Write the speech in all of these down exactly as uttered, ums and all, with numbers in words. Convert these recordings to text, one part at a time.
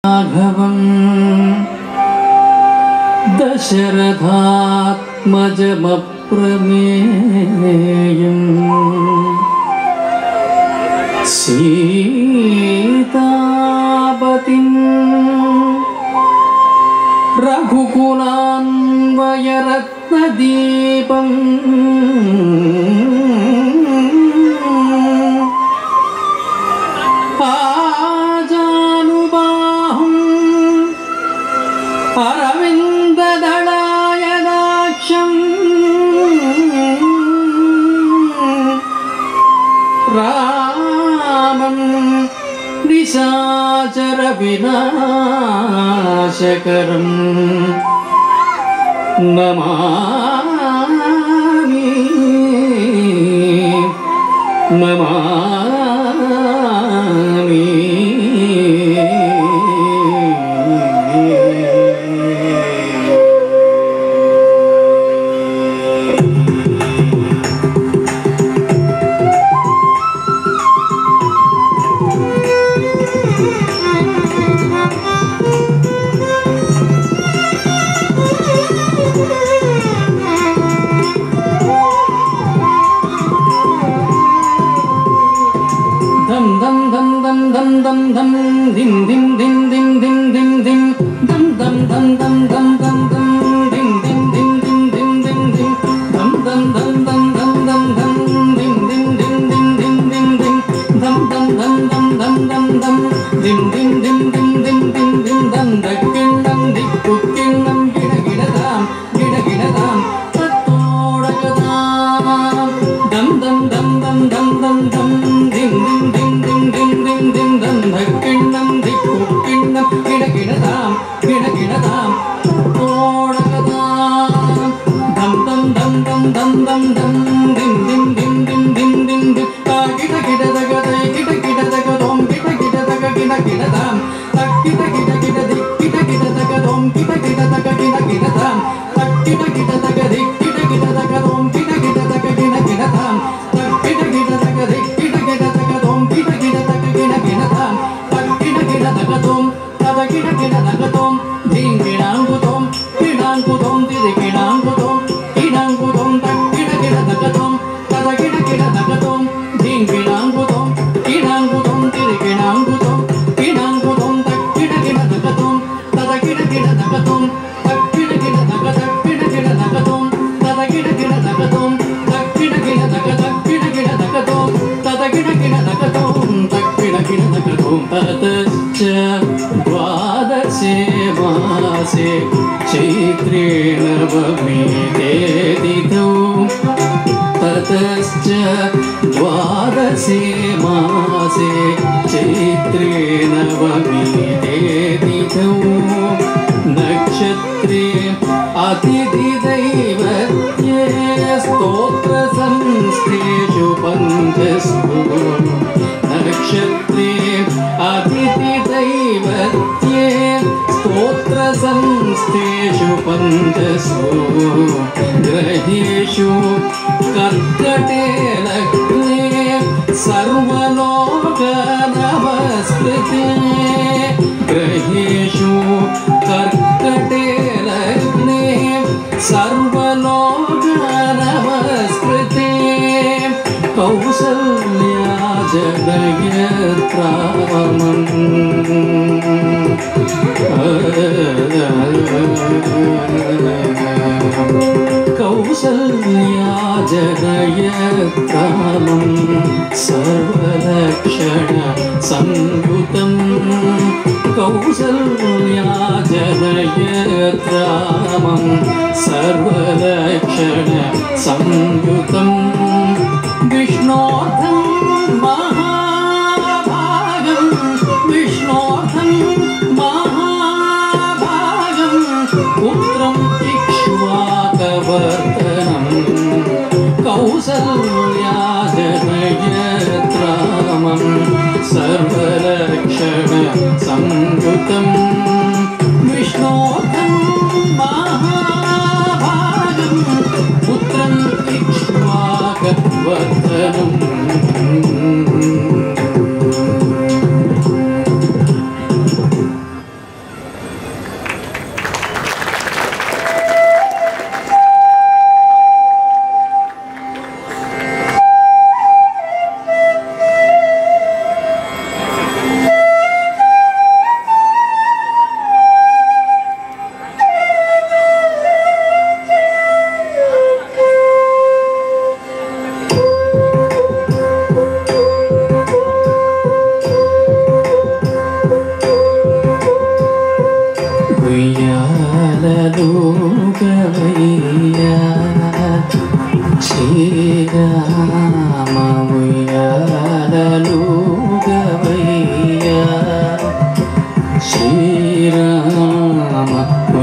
राघवं दशरथात्मजमप्रमेयं सीतापतिं रघुकुलान्वयरत्नदीपं अरविन्ददलायदाक्षं रामं निशाचरविनाशकरं Namami Namami. Dum dum dum dum dum dum dum dim dim dim dim dim dim dim dum dum dum dum dum dum dum dim dim dim dim dim dim dim dum dum dum dum dum dum dum dim dim dim dim dim dim dim dum dum dum dum dum dum dum dim dim dim dim dim dim dim dum dakkinnam dikkukinnam gida gidadam gida gidadam tattodakadam dum dum dum dum dum dum dum dim dim dim dim dim dim dum dakkinnam dikkukinnam gida gidadam gida gidadam tattodakadam dum dum dum dum dum dum dum dim dim dim dim dim dim dim ta gida gidadagadai gida gidadagadom gida gidadaga gida gidadam tak gida gida gida dik gida gidadagadom gida gidadaga gida gidadam tak gida gidadaga dik gida gidadagadom gida gidadaga gida gidadam tak gida gidadaga dik gida gidadagadom gida gidadaga gida gidadam tak gida gidadagadom tada gida gidadagadom ding gidangudom gidangudom didi gidangudom gidangudom tak gida gidadagadom tada gida gidadagadom ding gidangudom gidangudom didi gidangudom gidangudom tak gida gidadagadom tada gida gidadagadom tak gida gidadagadam gida gidadagadom tada gida gidadagadom tak gida gidadagadam gida gidadagadom tada gida gidadagadom tak gida gidadagadom tatascha dvadase maase chaitre navami deditau tatascha dvadase maase chaitre navami deditau nakshatre atithi daivatye stotra samsteshu panchasku nakshatre atithi daivatye stotra samsteshu panchasku graheshu karkate lagne sarvaloka namaskrite graheshu karkate lagne sarvaloka namaskrite kausalya janayatramam kausalya janayatramam sarvalakshana samyutam kausalya janayatramam sarvalakshana samyutam vishnotham mahabhagam vishnotham mahabhagam putram ikshvakavartanam kausalya janayatramam sarvalakshana samyutam vishnotham mahabhagam putram ikshvakavartanam Srirama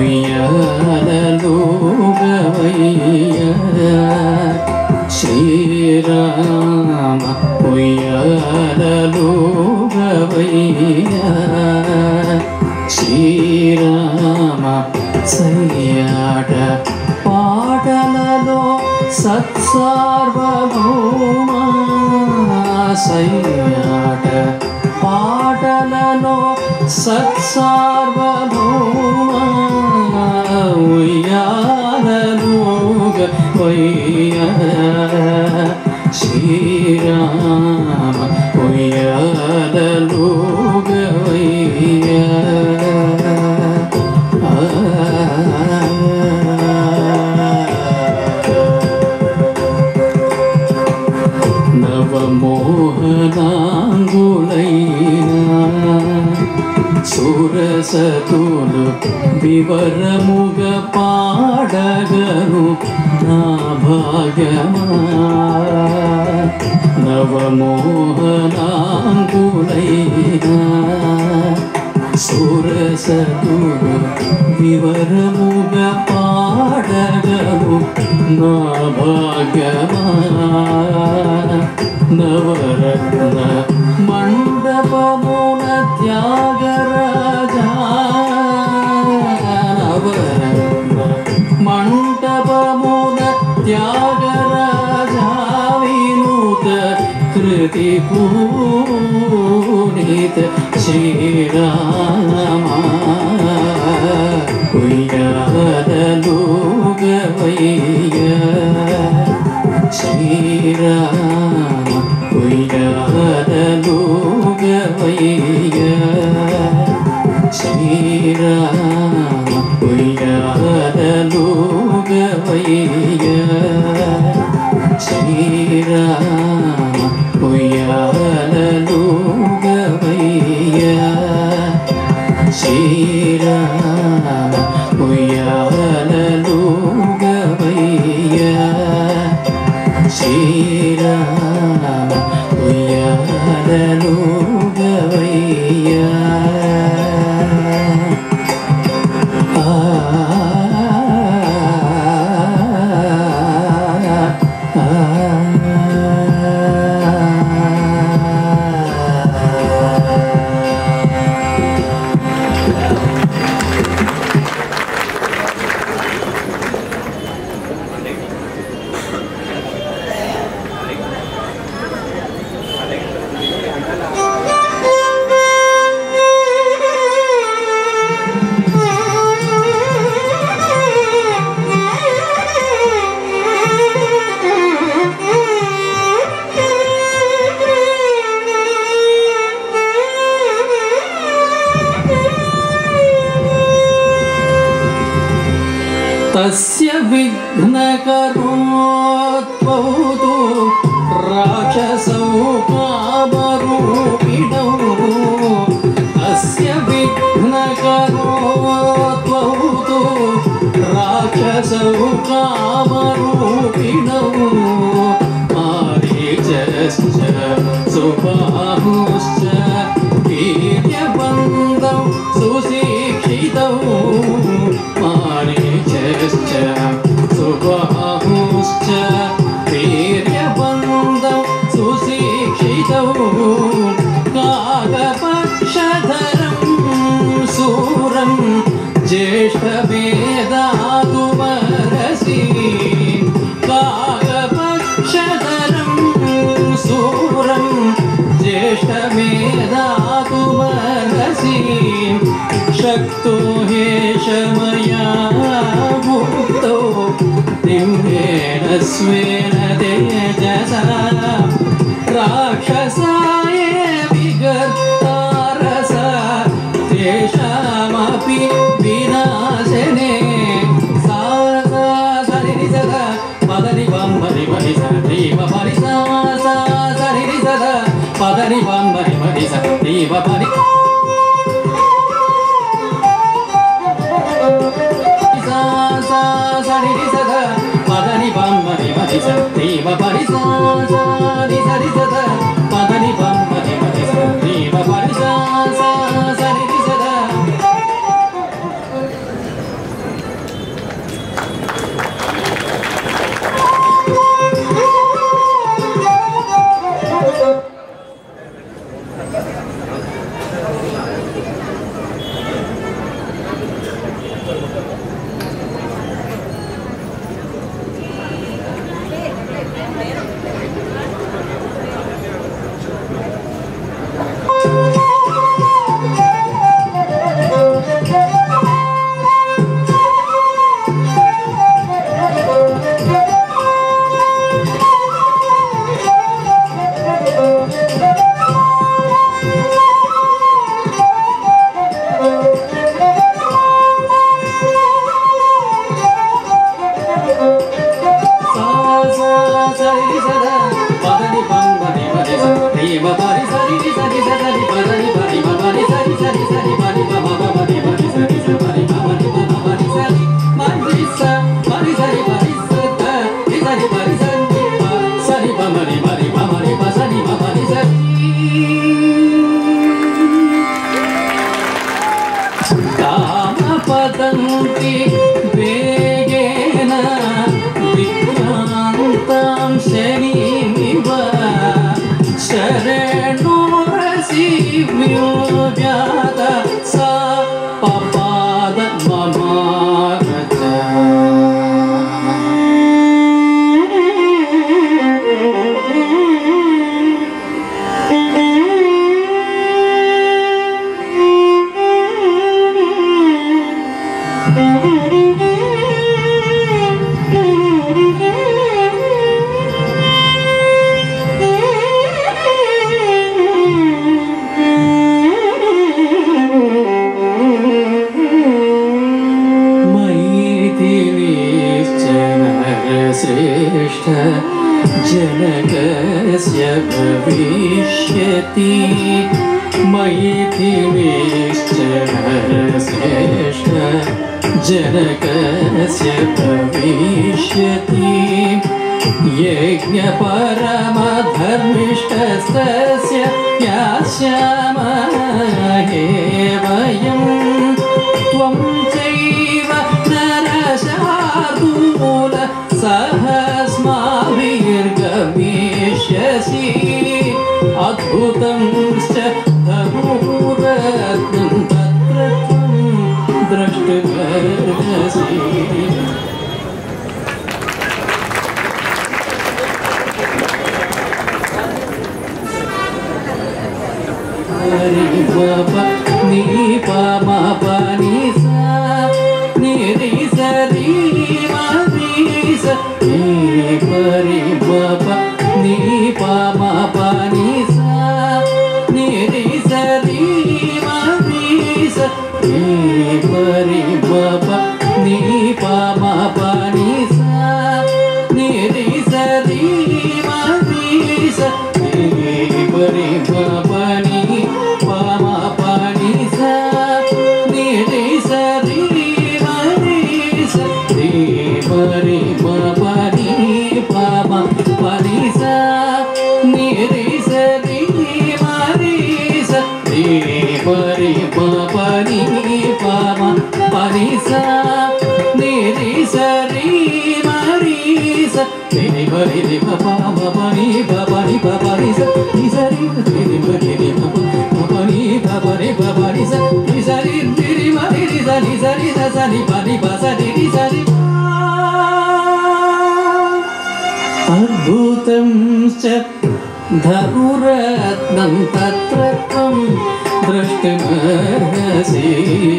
ఉయ్యాలలుగవయ్యా Srirama ఉయ్యాలలుగవయ్యా Srirama సయ్యాట పాటలలో సత్సార్వభౌమా సయ్యాట పాటలలో సత్సార్వభౌమా ఉయ్యాలలుగవయ్యా శ్రీరామ ఉయ్యాలలుగవయ్యా నవమోహనాంగులైనా సురసతులు వివరముగ పాడగను నా భాగ్యమా నవమోహనాంగులైనా సురసతులు వివరముగ పాడగను నా భాగ్యమా నవరత్న మండపమున త్యాగరాజా నవరత్న మండపమున త్యాగరాజా వినూత కృతి పూనిత శ్రీరామ ఉయ్యాలలుగవయ్యా శ్రీరామ ఉయ్యాలలుగవయ్యా శ్రీరామ ఉయ్యాలలుగవయ్యా శ్రీరామ ఉయ్యాలలుగవయ్యా శ్రీరామ ఉయ్యాలలుగవయ్యా శ్రీరామ ఉయ్యాలలుగవయ్యా तस्य विघ्नकरो त्वौतु राक्षसौ कामरूपिणौ तस्य विघ्नकरो त्वौतु राक्षसौ कामरूपिणौ मारीचश्च सुबाहुश्च वीर्यवन्तौ सुशिक्षितौ मारीचश्च सुबाहुश्च वीर्यवन्तौ सुशिक्षितौ काकपक्षधरं सूरं ज्येष्ठवेदातुमरसि काकपक्षधरं सूरं ज्येष्ठवेदातुमरसि शक्तो हेश मया भूतो दिव्येन स्वेन तेजसा राक्षसाय विगर्तारस तेषामपि विनाशने सा सा सरिरि सदा पदनि बं मरि मरि सदैव परि सा सा सरिरि सदा पदनि बं मरि मरि सदैव परि पदनि बं मरि मरि सदैव परि सा सा नि सरि सदा पदनि बं मरि मरि सदैव परि सा सा सरि सदा యాంతి వేగేన విక్రాంతాం శనిమివ శరణు రసివ్యో వ్యాత సా పపాద మమాగత. जनकस्य भविष्यति मैथिलीश्च नरश्रेष्ठ जनकस्य भविष्यति यज्ञपरमधर्मिष्ठस्तस्य यास्यामहे वयं त्वं चैव नरशार्दूल सहस्माभिर्गमिष्यसि अद्भुतं च धनुरत्नं तत्र त्वं द्रष्टुमर्हसि. हरि बाबा नी पामा पानी सा निरी सरी मरी सा नी परी बाबा नी पामा पानी सा निरी सरी मरी सा नी परी बाबा नी पामा पानी सा निरी सरी मरी सा नी परी बाबा नी पामा पानी सा निरी सरी मरी सा नी परी बाबा नी पामा पानी सा निरी सरी मरी सा नी परी बाबा नी पामा पानी सा निरी सरी मरी सा नी परी बाबा बाबा नी बाबा नी बाबा नी सा नी सरी नी परी बाबा नी बाबा नी बाबा नी सा नी सरी नी मरी नी सा नी सरी सा सा नी पानी बासा नी नी सरी. अद्भुतं च धनुरत्नं तत्र त्वं द्रष्टुमर्हसि.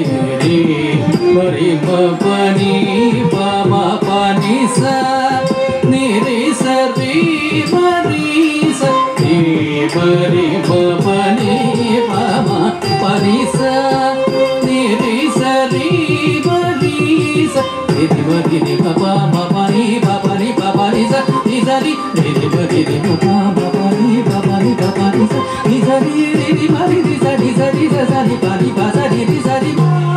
मरि मपनि पामा पानि सा निरि सरि मरि सा नी मरि मपनि पामा पानि सा निरि सरि मरि सा निरि मरि नि पामा पानि पानि पानि सा नि सरि निरि मरि नि पामा पानि पानि पानि सा नि सरि निरि मरि नि सा नि सरि सा सा नि पानि पासा निरि सरि.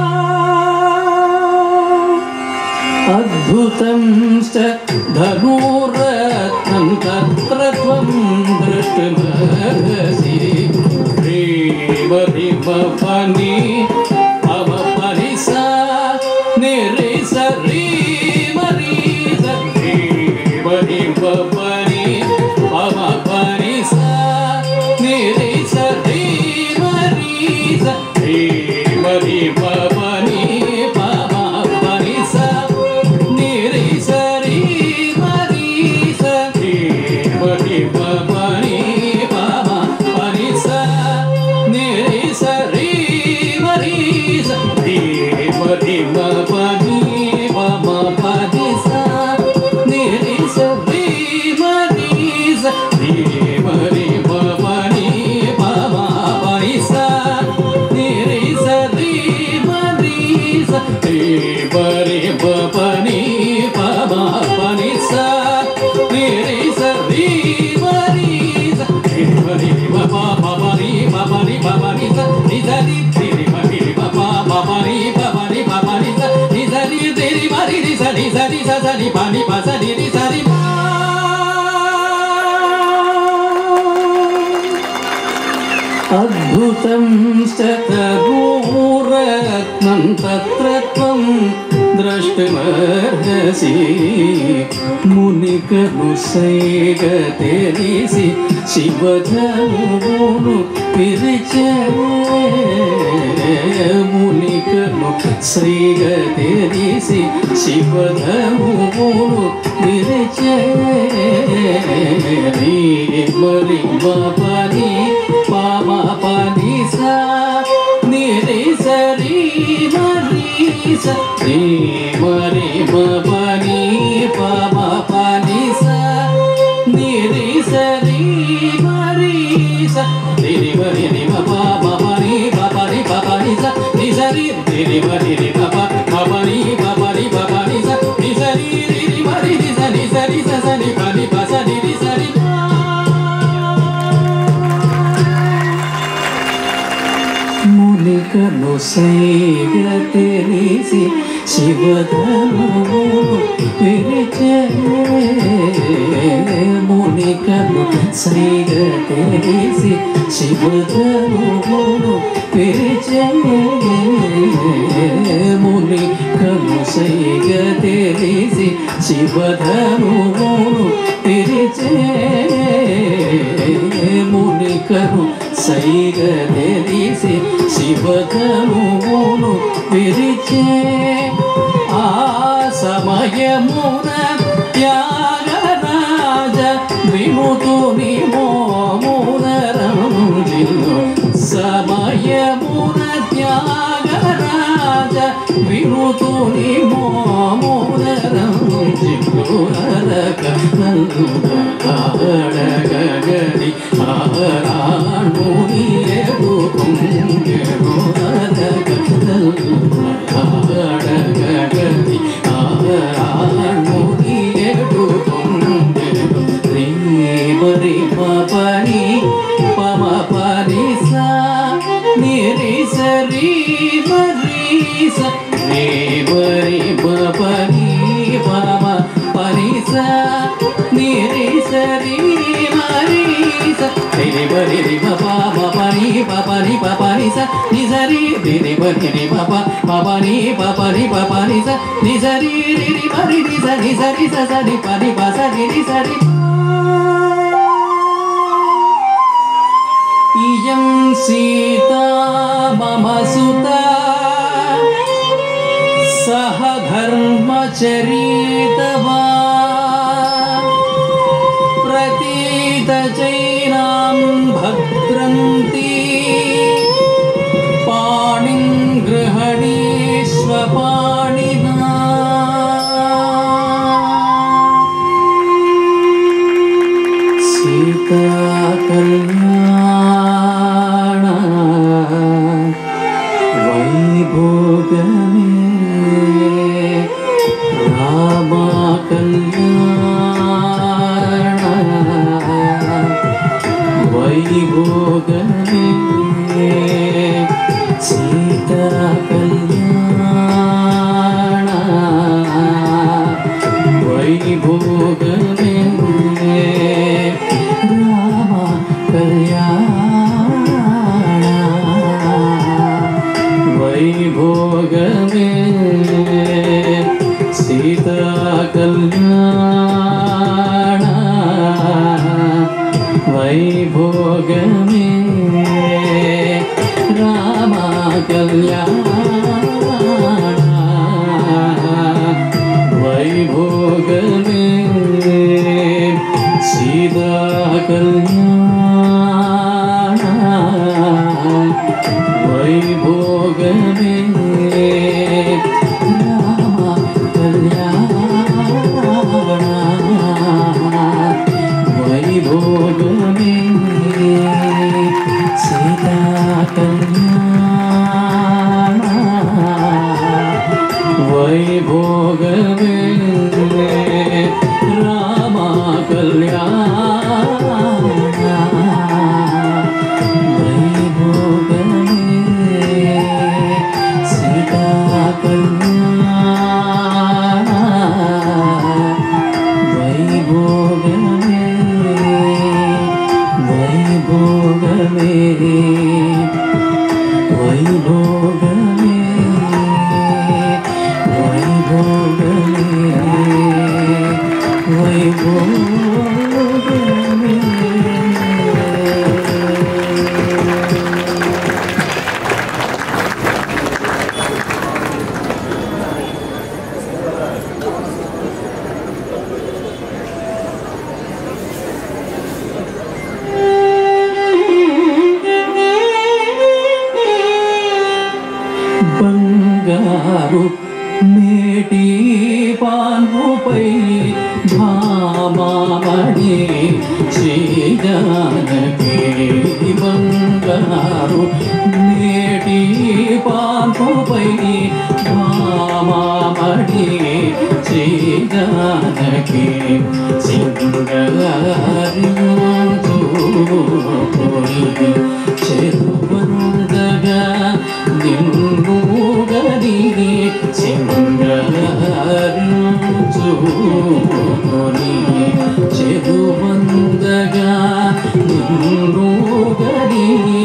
अद्भुतं च धनुरत्नं तत्र त्वं द्रष्टुमर्हसि. ह्रीं ह्रीं पनि पम परि सा निरि सरि मरि सा ह्रीं ह्रीं पनि पम परि सा निरि सरि मरि सा ह्रीं ह्रीं पनि पम परि सा निरि सरि मरि सा ह्रीं ह्रीं पनि पम परि सा निरि सरि मरि सा ह्रीं ह्रीं पनि पम परि सा निरि सरि मरि सा ह्रीं ह्रीं पनि पम परि सा निरि सरि मरि सा ह्रीं ह्रीं पनि पम परि सा निरि सरि मरि सा ह्रीं ह्रीं पम परि पनि पनि सा नि सरि ह्रीं ह्रीं पम परि पनि पनि सा नि सरि ह्रीं मरि नि सा नि सरि सा सा नि पानि पासा निरि सरि. अद्भुतं च धनुरत्नं तत्र त्वं द्रष्टुमर्हसि मुनिकनुसैगतेरिसि शिवधनुवोनु विरिचे मुनिकनुसैगतेरिसि शिवधनुवोनु विरिचे री मरि मपनि पामा पनि सा निरि सरि मरि स री मरि मपनि पामा पनि सा निरि सरि मरि स निरि मरि नि मपा मपनि पपनि पपनि स नि सरि निरि मरि नि मपा मपनि पपनि पपनि स नि सरि निरि मरि नि स नि सरि स स नि पनि प स निरि सरि मुनिकनुसैगतेरिसि शिवधनुवोनु विरिचे मुनिकनुसैगतेरिसि शिवधनुवोनु विरिचे मुनिकनुसैगतेरिसि शिवधनुवोनु विरिचे मुनिकनुसैगतेरिसि शिवधनुवोनु विरिचे आ समयमुन त्यागराज विमुतुनि मोमुनरंजिनु समयमुन त्यागराज विमुतुनि मोमुनरंजिनु अरक नंदगगरि आराणुनिये रूपंगिनु अरक नंदगगरि आराणुनिये रूपंगिनु री मरि मपनि पम पनि सा निरि सरि मरि स री मरि मपनि पम पनि सा निरि सरि मरि स निरि मरि नि मपा मपनि पपनि पपनि स नि सरि निरि मरि नि मपा मपनि पपनि पपनि स नि सरि निरि मरि नि स नि सरि स स नि पनि प स निरि सरि इयं सीता मम सुता सह धर्मचरितवा प्रतीतचैनां भद्रन्ति पाणिं गृहणीष्व पाणिना सीता कल्याण वैभोगमे राम कल्याण वैभोगमे सीता कल्याण वैभोगमे राम कल्याण वैभोगमे सीता कल्याण वैभोगमे राम कल्याण वैभोगमे सीता कल्याण वैभोगमे బంగారు మేటి పాన్పుపై భామామణి శ్రీ జానకి బంగారు మేటి పాన్పుపై భామామణి శ్రీ జానకి సింగారించు చెరువందగా నిన్ను గదిగి సింగారించుకొని చెరువందగా నిన్ను గదిగి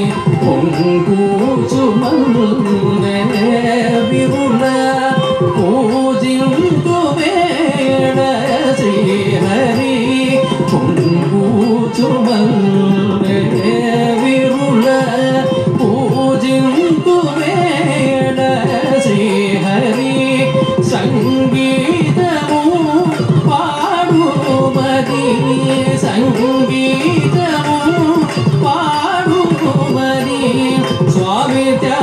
పొంగుచుమల్లె విరుల పూజింతు వేళ శ్రీహరి పొంగుచుమల్లె విరుల పూజింతు వేళ శ్రీహరి సంగీతము పాడుమది సంగీతము పాడుమది స్వామి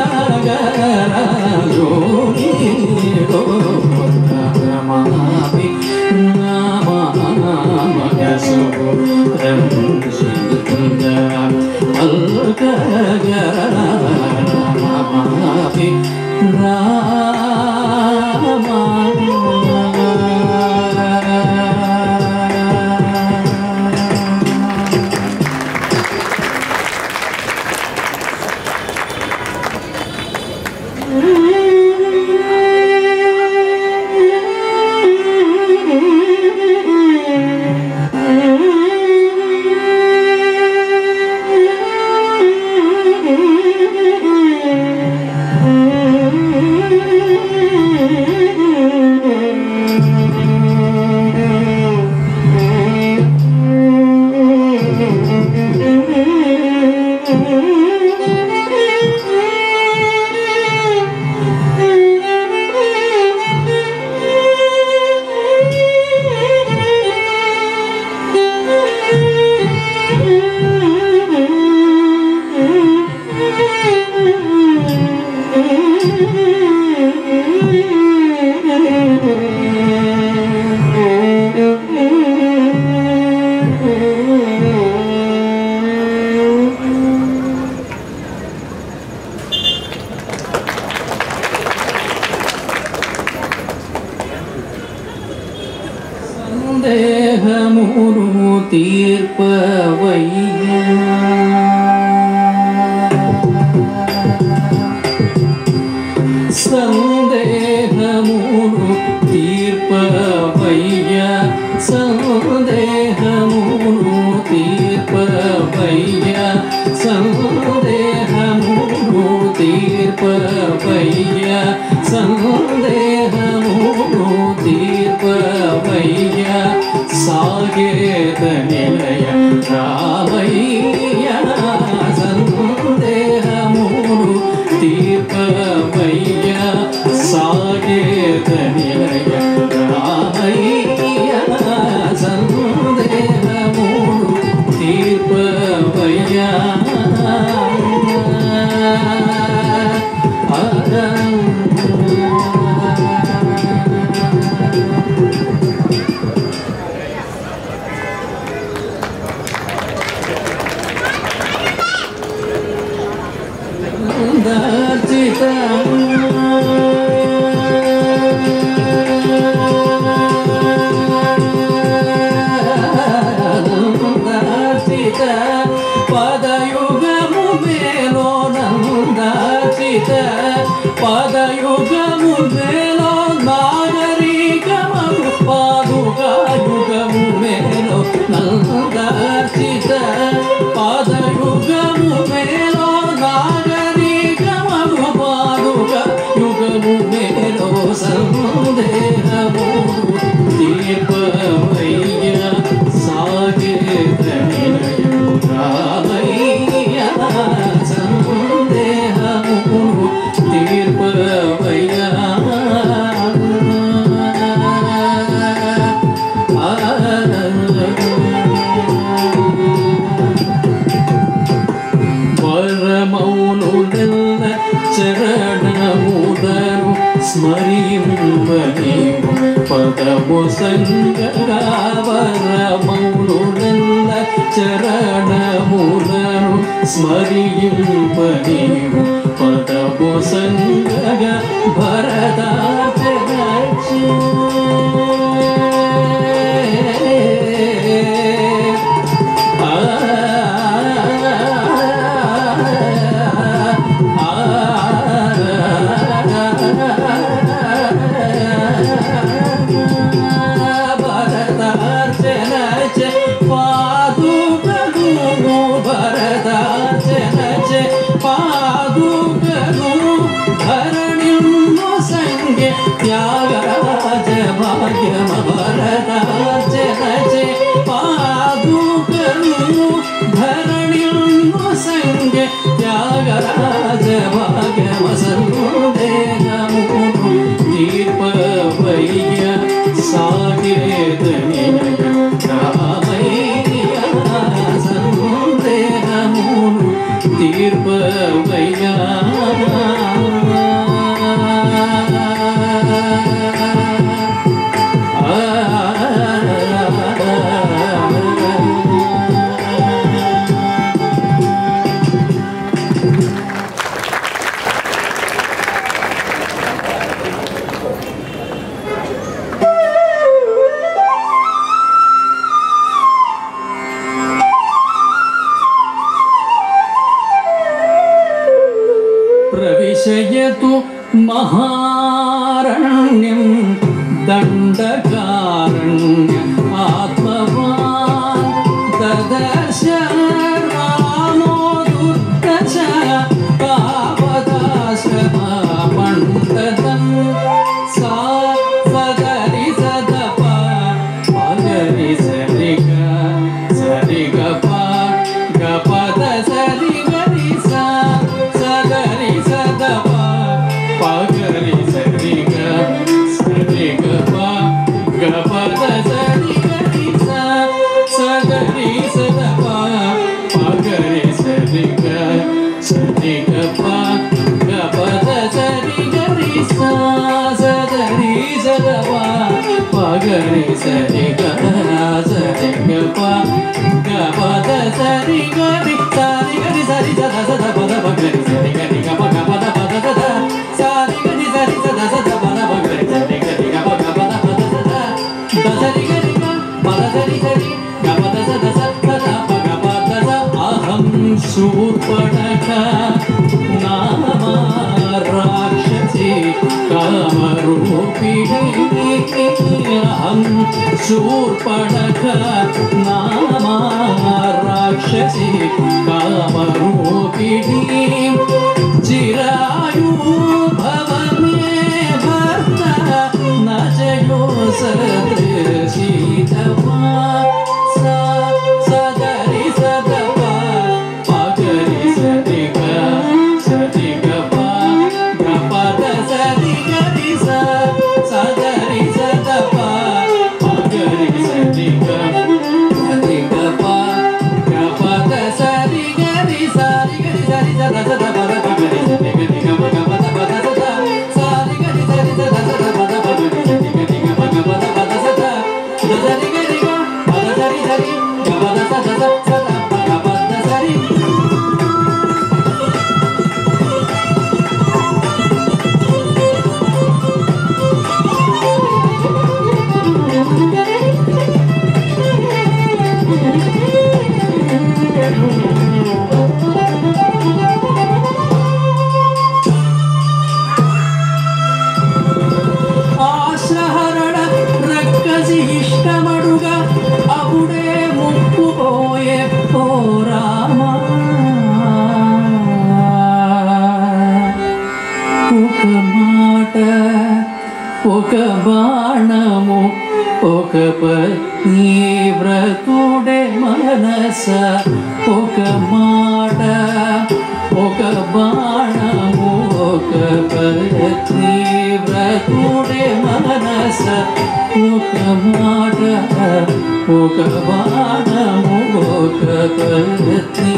త్యాగరాజోని గోమాపి నామగసు అల్కగరమాపి రామ సందేహమును తీర్పవయ్యా సందేహమును తీర్పవయ్యా సందేహమును తీర్పవయ్యా సందేహమును తీర్పవయ్యా సందేహమును తీర్పవయ్యా సాగేత నిలయ రామయ్యా సందేహమును తీర్పవయ్యా సాగేత నిలయ రామయ్యా సందేహమును తీర్పవయ్యా పదయుగము మేలో నందాచిత పదయుగము మేలో నాగరికము పాదుకాయుగము మేలో నందాచిత పదయుగము మేలో నాగరికము పాదుక యుగము మేలో సందేహము తీర్పవయ్యా సాగేత నిలయ రామయ్యా సందేహము తీర్పవయ్యా వరమౌను నెల్ల చరణముదను స్మరింపనీవు పదము సంగరావరమౌనులల్ల చరణములను స్మరింపనీవు పదము సంగగ భరతాచరచి త్యాగరాజ భాగ్యమ భరతార్చనచే పాదుకను ధరణిల్ను సంగే త్యాగరాజ భాగ్యమ సందేహమును తీర్పవయ్య సాగేతని రామయ్య సందేహమును తీర్పవయ్య ప్రవిశయతు మహారణ్యం దండకారణ్యం ఆత్మవాన్ దదర్శ రామో దుర్దశ తావదాశ్రమ పండతం సా సదరి సదప పగరి సరిగ సరిగ ప గపద సరి గరి సా సదరి సదప పగరి సరిగ సరిగ ప గపద సరి గరి సా సదరి సదప పగరి సరిగ సరిగ ప గపద సరి గరి సా సదరి సదప పగరి సరిగ సరిగ ప గపద సరి గరి సరి గరి సరి సద సద పద పగరి సరి గరి గప గపద పద సద సరి గరి సరి సద సద పద పగరి సరి గరి గప గపద పద సద దసరి గరి గ పద సరి సరి గపద సద సద ప గపద స అహం శూర్పణఖ నామ రాక్షసి కామరూపిణి అహం శూర్పణఖ నామ రాక్షసి కామరూపిణి చిరాయు భవ మే భర్త నజయో సదృశీతమా సా సదరి సదప పగరి సరిగ సరిగ ప గపద సరి గరి సా సదరి సదప పగరి సరిగ సరిగ ప గపద సరి గరి సరి గరి సరి సద సద పద పగరి సరి గరి గప గపద పద సద సరి గరి సరి సద సద పద పగరి సరి గరి గప గపద పద సద దసరి గరి గ పద సరి సరి గపద సద సద ప గపద సరి ఆశహరణ రక్కసి ఇష్టమడుగా అప్పుడే ముక్కుపోయే ఓ రామా ఒక మాట ఒక బాణము ఒక పత్ని వ్రతుడే మనస ఒక మాట ఒక బాణము ఒక పత్ని వ్రతుడే మనస ఒక మాట ఒక బాణము ఒక పత్ని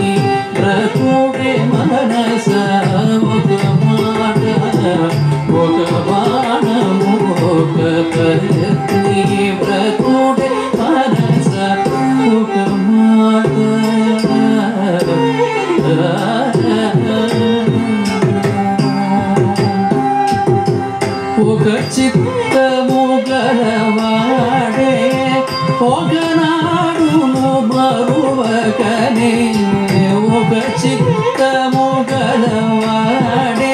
వ్రతుడే మనస ఒక మాట ఒక బాణ చిత్తము గలవాడే ఒకనాడును మరువకనే ఒక చిత్తము గలవాడే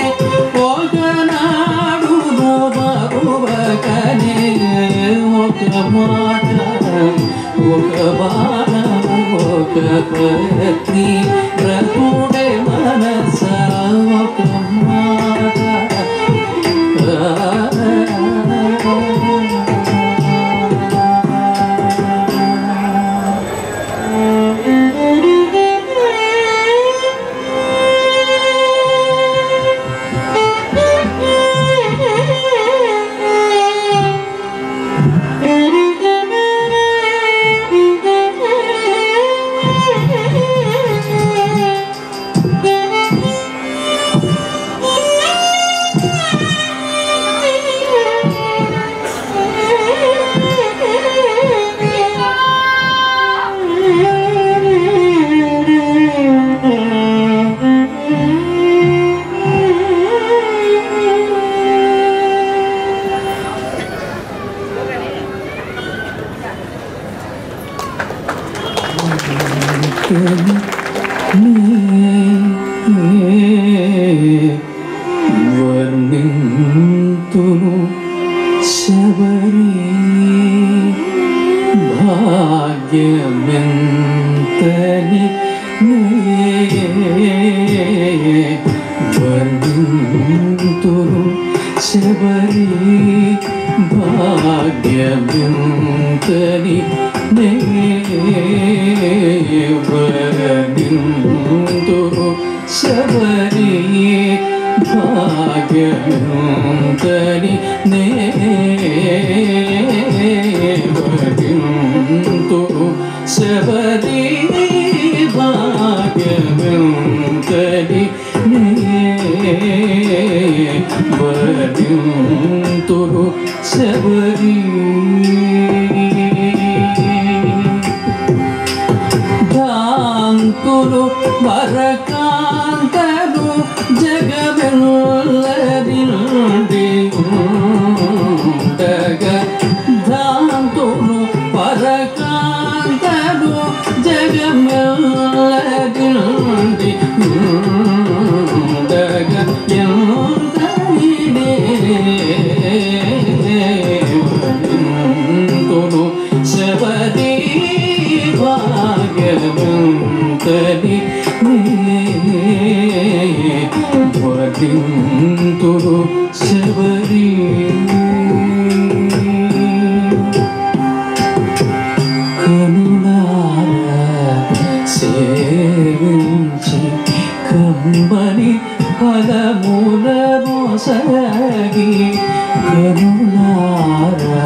ఒకనాడును మరువకనే ఒక మాట ఒక బాణము ఒక పత్ని బ్రతుడే మనస ఒక మాట వర్ణింతును శబరి భాగ్యమెంతని వర్ణింతును శబరి భాగ్యమెంతని వర్ణింతును శబరి భాగ్యమెంతని వర్ణింతును శబరి భాగ్యమెంతని వర్ణింతును శబరి కాంతులు వరకాంతలు జగమెల్లరిండి ఉండగా ధాంతులు వరకాంతలు జగమెల్లరిండి ఉండగా ఎంతను శబరి భాగ్యమంతని వర్ణింతును శబరి కనులారా సేవించి కమ్మని ఫలముల మోసగి కనులారా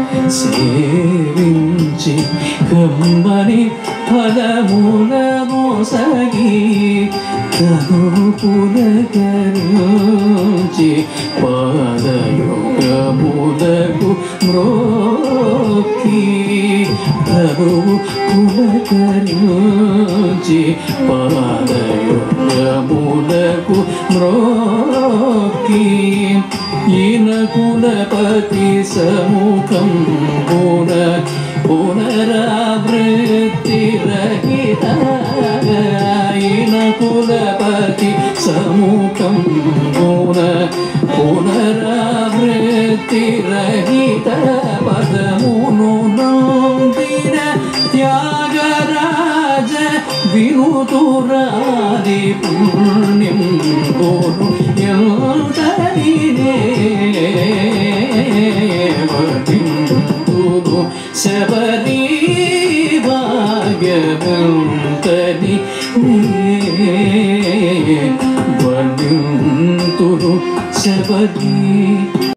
సేవించి కమ్మని ఫలముల మోసగి కను పులకరించి పాదయోగములకు మ్రోక్కి కను పులకరించి పాదయోగములకు మ్రోక్కి ఈన కులపతి సముఖం గుణ పునరావృత్తి రహిత ఈన కులపతి సముఖం గుణ పునరావృత్తి రహిత పదమును నందిన త్యాగరాజ వినుతురాది పుణ్యం గోరు ఎంతనే వర్ణింతును శబరి భాగ్యమంతని వర్ణింతును శబరి